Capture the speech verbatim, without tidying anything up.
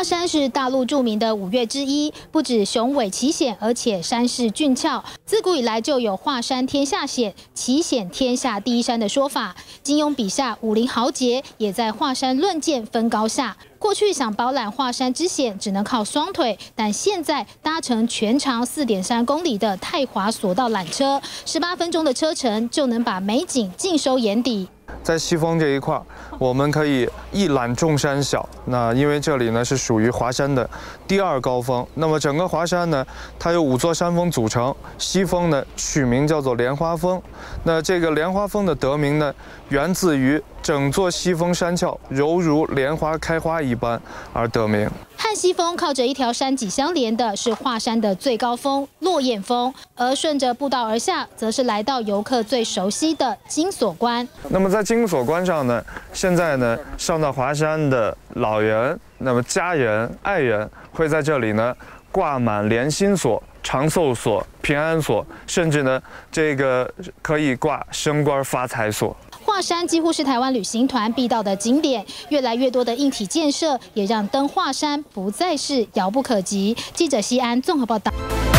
山是大陆著名的五岳之一，不止雄伟奇险，而且山势峻峭。自古以来就有华山天下险，奇险天下第一山的说法。金庸笔下武林豪杰也在华山论剑分高下。过去想饱览华山之险，只能靠双腿，但现在搭乘全长四点三公里的太华索道缆车，十八分钟的车程就能把美景尽收眼底。 在西峰这一块，我们可以一览众山小。那因为这里呢是属于华山的第二高峰，那么整个华山呢，它由五座山峰组成。西峰呢取名叫做莲花峰。那这个莲花峰的得名呢，源自于整座西峰山峭犹如莲花开花一般而得名。 和西峰靠着一条山脊相连的是华山的最高峰落雁峰，而顺着步道而下，则是来到游客最熟悉的金锁关。 那么在金锁关上呢，现在呢上到华山的老人，那么家人、爱人会在这里呢挂满连心锁、长寿锁、平安锁，甚至呢这个可以挂升官发财锁。 华山几乎是台湾旅行团必到的景点，越来越多的硬体建设也让登华山不再是遥不可及。记者西安综合报道。